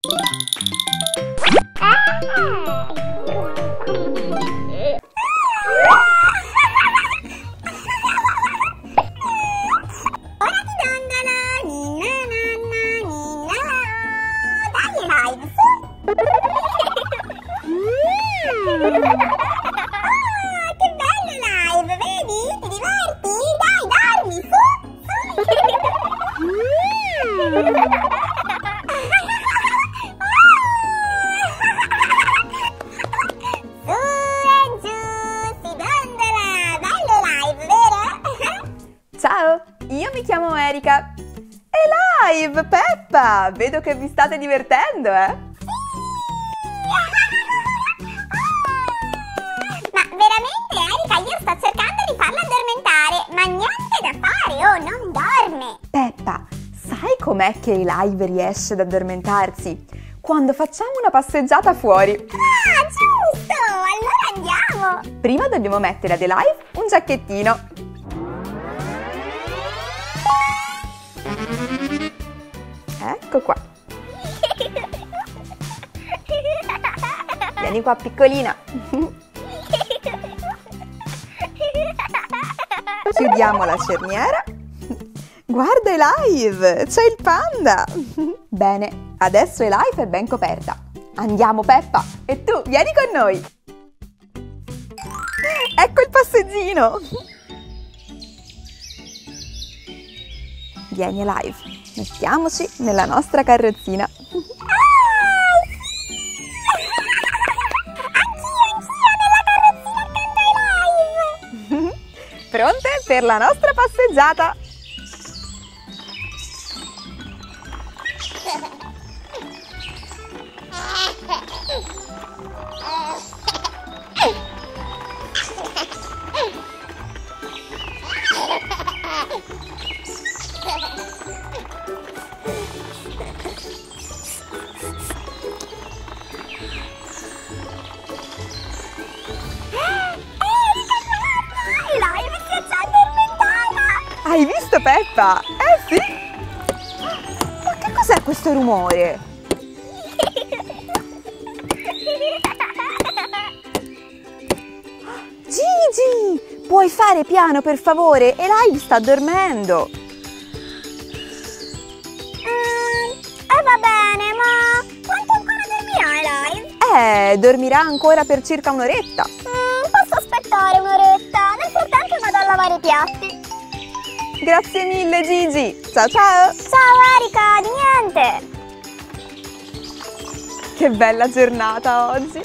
Che bello live, vedi? Ti diverti? Dai, dormi, su! Su e giù, si dondola! Bello live, vero? Ciao, io mi chiamo Erika. E live, Peppa! Vedo che vi state divertendo, eh? Veramente, Erika, io sto cercando di farla addormentare, ma niente da fare, oh, non dorme. Peppa, sai com'è che Live riesce ad addormentarsi? Quando facciamo una passeggiata fuori. Ah, giusto, allora andiamo. Prima dobbiamo mettere ad Live un giacchettino. Ecco qua. Vieni qua, piccolina. Chiudiamo la cerniera. Guarda Live, c'è il panda. Bene, adesso Live è ben coperta. Andiamo Peppa, e tu vieni con noi. Ecco il passeggino. Vieni Live, mettiamoci nella nostra carrozzina. Pronte per la nostra passeggiata? Hai visto Peppa? Eh sì! Ma che cos'è questo rumore? Gigi! Puoi fare piano per favore? E Live sta dormendo! Va bene, ma quanto ancora dormirà Live? Dormirà ancora per circa un'oretta. Posso aspettare un'oretta? Nel frattempo vado a lavare i piatti. Grazie mille Gigi! Ciao ciao! Ciao Erika, di niente! Che bella giornata oggi!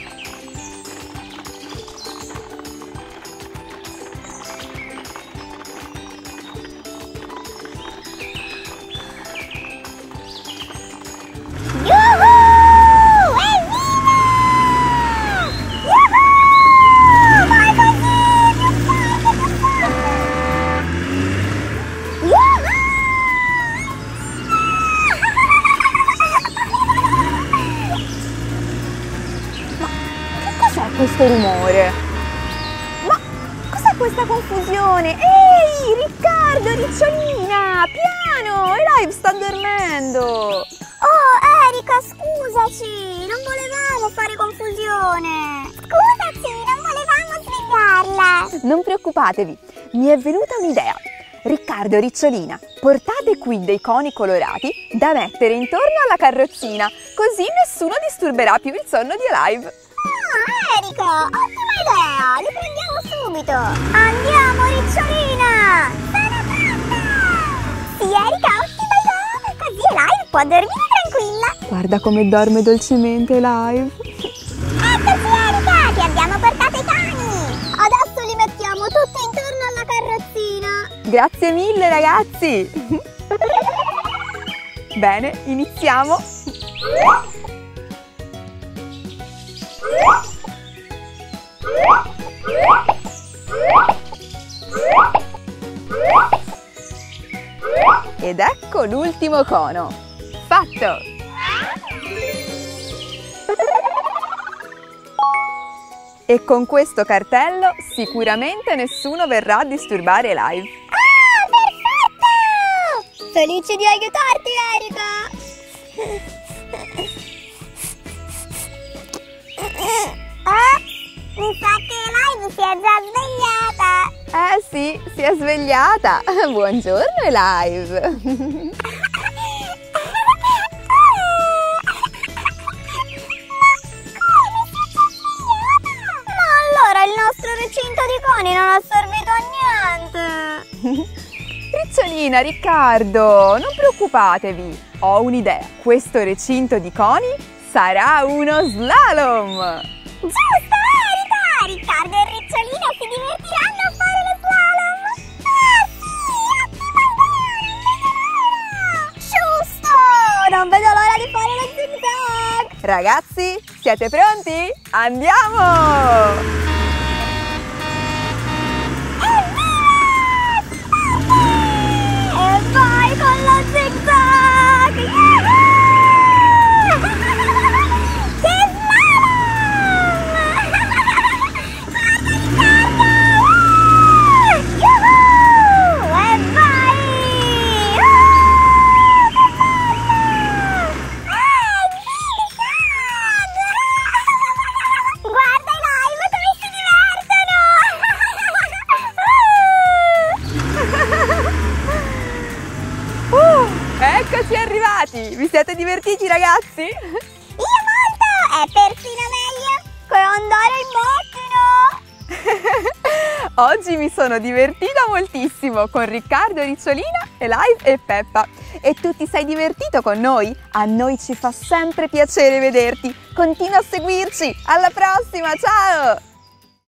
Questo rumore? Ma cos'è questa confusione? Ehi, Riccardo, Ricciolina, piano! E Live sta dormendo! Oh, Erika, scusaci, non volevamo fare confusione! Scusaci, non volevamo svegliarla! Non preoccupatevi, mi è venuta un'idea! Riccardo e Ricciolina, portate qui dei coni colorati da mettere intorno alla carrozzina, così nessuno disturberà più il sonno di Live! Ah, Erika, ottima idea! Li prendiamo subito! Andiamo, Ricciolina! Sono pronta! Sì, Erika, ottima idea! Così Live può dormire tranquilla! Guarda come dorme dolcemente Live! Eccoci, Erika! Ti abbiamo portato i cani! Adesso li mettiamo tutti intorno alla carrozzina! Grazie mille, ragazzi! Bene, iniziamo! Ed ecco l'ultimo cono! Fatto! E con questo cartello sicuramente nessuno verrà a disturbare Live. Ah, perfetto! Felice di aiutarti, Erika! Ragazzi, si è svegliata! Buongiorno Elive! Ma allora il nostro recinto di coni non ha servito a niente! Ricciolina, Riccardo, non preoccupatevi, ho un'idea. Questo recinto di coni sarà uno slalom! Giusto, Erika! Riccardo e Ricciolina si divertiranno a fare lo slalom! Ah sì, ottima idea! Giusto! Non vedo l'ora di fare lo zigzag! Ragazzi, siete pronti? Andiamo! E vai con lo zigzag! Yahoo! Che slalom! Yahoo! E vai! Guarda i live come si divertono! Eccoci arrivati! Vi siete divertiti, ragazzi? Io molto! È persino meglio che andare in macchina! Oggi mi sono divertita moltissimo con Riccardo, Ricciolina, Elive e Peppa. E tu ti sei divertito con noi? A noi ci fa sempre piacere vederti. Continua a seguirci. Alla prossima, ciao!